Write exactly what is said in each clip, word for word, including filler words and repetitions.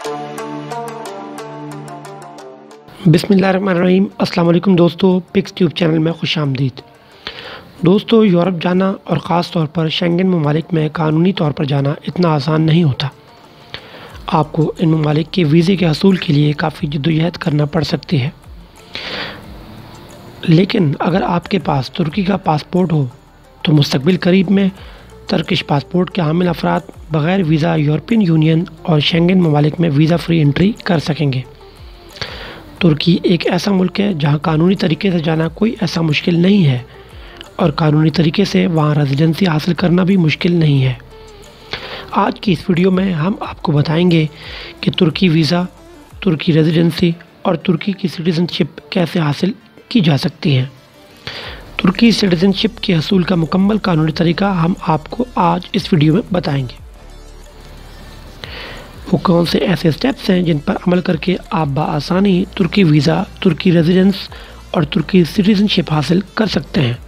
बिस्मिल्लाहिर्रहमानिर्रहीम। अस्सलाम वालेकुम दोस्तों, पिक्सट्यूब चैनल में खुशामदीद। दोस्तों, यूरोप जाना और ख़ास तौर पर शेंगन ममालिक में कानूनी तौर पर जाना इतना आसान नहीं होता। आपको इन ममालिक के वीज़े के हसूल के लिए काफ़ी जद्दोजहद करना पड़ सकती है। लेकिन अगर आपके पास तुर्की का पासपोर्ट हो तो मुस्तकबिल करीब में टर्किश पासपोर्ट के हामिल अफराद बग़ैर वीज़ा यूरोपियन यूनियन और शेंगन ममालिक में वीज़ा फ्री एंट्री कर सकेंगे। तुर्की एक ऐसा मुल्क है जहां कानूनी तरीके से जाना कोई ऐसा मुश्किल नहीं है और कानूनी तरीके से वहां रेजिडेंसी हासिल करना भी मुश्किल नहीं है। आज की इस वीडियो में हम आपको बताएंगे कि तुर्की वीज़ा, तुर्की रेजिडेंसी और तुर्की की सिटीज़नशिप कैसे हासिल की जा सकती है। तुर्की सिटीज़नशिप के हसूल का मुकम्मल कानूनी तरीका हम आपको आज इस वीडियो में बताएंगे। वो कौन से ऐसे स्टेप्स हैं जिन पर अमल करके आप बआसानी तुर्की वीज़ा, तुर्की रेजिडेंस और तुर्की सिटीज़नशिप हासिल कर सकते हैं।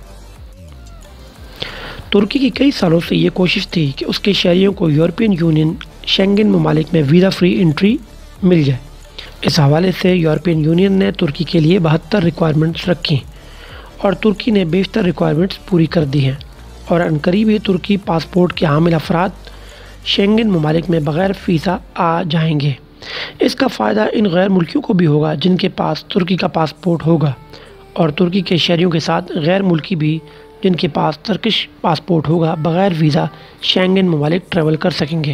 तुर्की की कई सालों से ये कोशिश थी कि उसके शहरियों को यूरोपियन यूनियन शेंगन ममालिक में वीज़ा फ्री एंट्री मिल जाए। इस हवाले से यूरोपियन यूनियन ने तुर्की के लिए बहत्तर रिक्वायरमेंट्स रखी और तुर्की ने बेशतर रिक्वायरमेंट्स पूरी कर दी हैं और अनकरीब ही तुर्की पासपोर्ट के हामिल अफराद शेंगन ममालिक में बग़ैर वीज़ा आ जाएंगे। इसका फ़ायदा इन गैर मुल्कियों को भी होगा जिनके पास तुर्की का पासपोर्ट होगा और तुर्की के शहरियों के साथ गैर मुल्की भी जिनके पास टर्किश पासपोर्ट होगा बग़ैर वीज़ा शेंगन ममालिक ट्रैवल कर सकेंगे।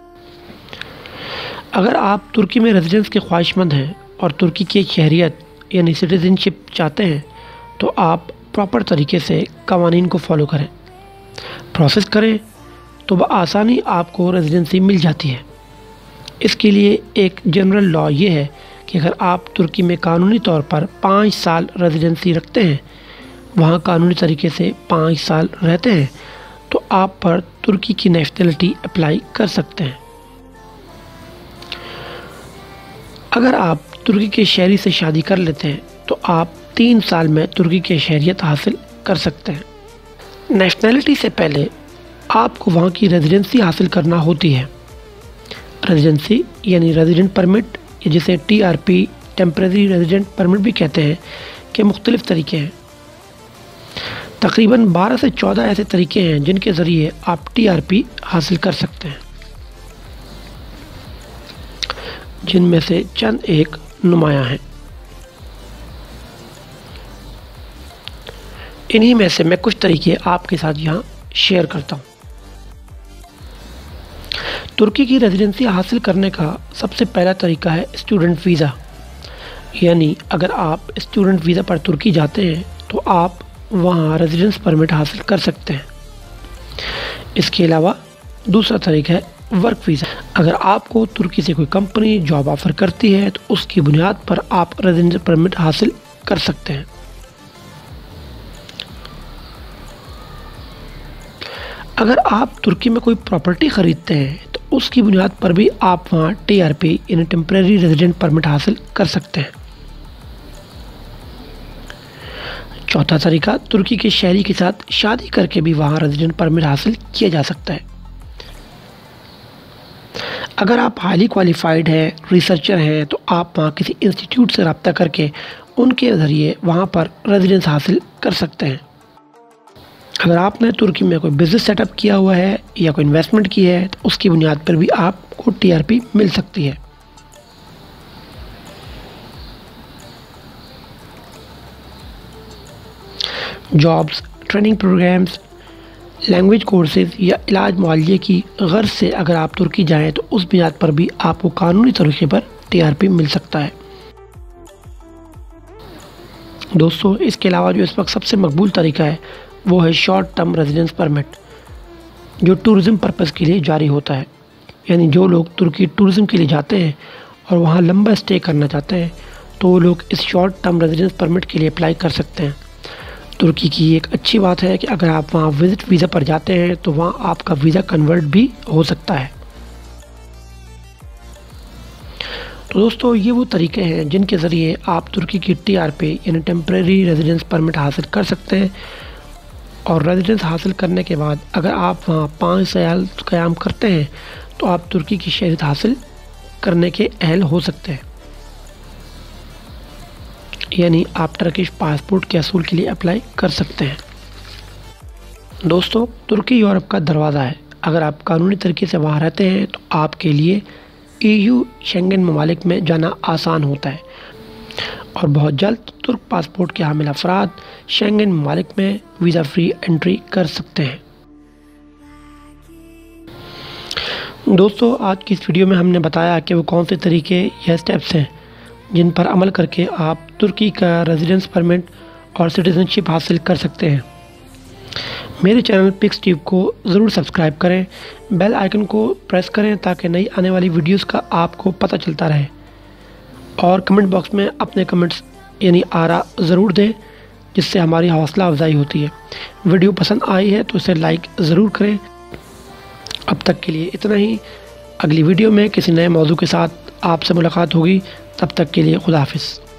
अगर आप तुर्की में रेजिडेंस के ख्वाहिशमंद हैं और तुर्की की शहरियत यानी सिटीज़नशिप चाहते हैं तो आप प्रॉपर तरीके से कवानीन को फॉलो करें, प्रोसेस करें तो बआसानी आपको रेजिडेंसी मिल जाती है। इसके लिए एक जनरल लॉ ये है कि अगर आप तुर्की में कानूनी तौर पर पाँच साल रेजिडेंसी रखते हैं, वहाँ कानूनी तरीके से पाँच साल रहते हैं, तो आप पर तुर्की की नेशनलिटी अप्लाई कर सकते हैं। अगर आप तुर्की के शहरी से शादी कर लेते हैं तो आप तीन साल में तुर्की के शहरियत हासिल कर सकते हैं। नेशनलिटी से पहले आपको वहाँ की रेजिडेंसी हासिल करना होती है। रेजिडेंसी यानी रेजिडेंट परमिट, जिसे T R P temporary resident permit भी कहते हैं, के मुख्तलिफ़ तरीके हैं। तकरीबन बारह से चौदह ऐसे तरीके हैं जिनके ज़रिए आप टी आर पी हासिल कर सकते हैं, जिनमें से चंद एक नुमायाँ हैं। इन्हीं में से मैं कुछ तरीके आपके साथ यहाँ शेयर करता हूँ। तुर्की की रेजिडेंसी हासिल करने का सबसे पहला तरीका है स्टूडेंट वीज़ा, यानी अगर आप स्टूडेंट वीज़ा पर तुर्की जाते हैं तो आप वहाँ रेजिडेंस परमिट हासिल कर सकते हैं। इसके अलावा दूसरा तरीका है वर्क वीज़ा। अगर आपको तुर्की से कोई कंपनी जॉब ऑफ़र करती है तो उसकी बुनियाद पर आप रेजिडेंस परमिट हासिल कर सकते हैं। अगर आप तुर्की में कोई प्रॉपर्टी ख़रीदते हैं तो उसकी बुनियाद पर भी आप वहाँ टी आर पी यानी टेम्परेरी रेजिडेंट परमिट हासिल कर सकते हैं। चौथा तरीका, तुर्की के शहरी के साथ शादी करके भी वहाँ रेजिडेंट परमिट हासिल किया जा सकता है। अगर आप हाईली क्वालिफाइड हैं, रिसर्चर हैं, तो आप वहाँ किसी इंस्टीट्यूट से रब्ता करके उनके ज़रिए वहाँ पर रेजिडेंस हासिल कर सकते हैं। अगर आपने तुर्की में कोई बिज़नेस सेटअप किया हुआ है या कोई इन्वेस्टमेंट की है तो उसकी बुनियाद पर भी आपको टी आर पी मिल सकती है। Jobs, training programmes, language courses या इलाज मुआवजे की गर्ज से अगर आप तुर्की जाएं तो उस बुनियाद पर भी आपको कानूनी तरीके पर टी आर पी मिल सकता है। दोस्तों, इसके अलावा जो इस वक्त सबसे मकबूल तरीका है वो है शॉर्ट टर्म रेजिडेंस परमिट, जो टूरिज़म पर्पज़ के लिए जारी होता है। यानी जो लोग तुर्की टूरिज़म के लिए जाते हैं और वहाँ लंबा स्टे करना चाहते हैं तो वो लोग इस शॉर्ट टर्म रेजिडेंस परमिट के लिए अप्लाई कर सकते हैं। तुर्की की एक अच्छी बात है कि अगर आप वहाँ विज़िट वीज़ा पर जाते हैं तो वहाँ आपका वीज़ा कन्वर्ट भी हो सकता है। तो दोस्तों, ये वो तरीके हैं जिनके ज़रिए आप तुर्की की टी आर पी यानी टेम्परेरी रेजिडेंस परमिट हासिल कर सकते हैं और रेजिडेंस हासिल करने के बाद अगर आप वहाँ पाँच साल क़याम करते हैं तो आप तुर्की की शहरियत हासिल करने के अहल हो सकते हैं, यानी आप टर्किश पासपोर्ट के असूल के लिए अप्लाई कर सकते हैं। दोस्तों, तुर्की यूरोप का दरवाज़ा है। अगर आप कानूनी तरीके से वहाँ रहते हैं तो आपके लिए ईयू शेंगन ममालिक में जाना आसान होता है और बहुत जल्द तुर्क पासपोर्ट के हामिल अफराद शेंगन ममालिक में वीज़ा फ्री एंट्री कर सकते हैं। दोस्तों, आज की इस वीडियो में हमने बताया कि वो कौन से तरीके या स्टेप्स हैं जिन पर अमल करके आप तुर्की का रेजिडेंस परमिट और सिटीजनशिप हासिल कर सकते हैं। मेरे चैनल पिक्सट्यूब को ज़रूर सब्सक्राइब करें, बेल आइकन को प्रेस करें ताकि नई आने वाली वीडियोस का आपको पता चलता रहे, और कमेंट बॉक्स में अपने कमेंट्स यानी आरा ज़रूर दें, जिससे हमारी हौसला अफजाई होती है। वीडियो पसंद आई है तो इसे लाइक ज़रूर करें। अब तक के लिए इतना ही। अगली वीडियो में किसी नए मौजू के साथ आपसे मुलाकात होगी। तब तक के लिए खुदा हाफिज़।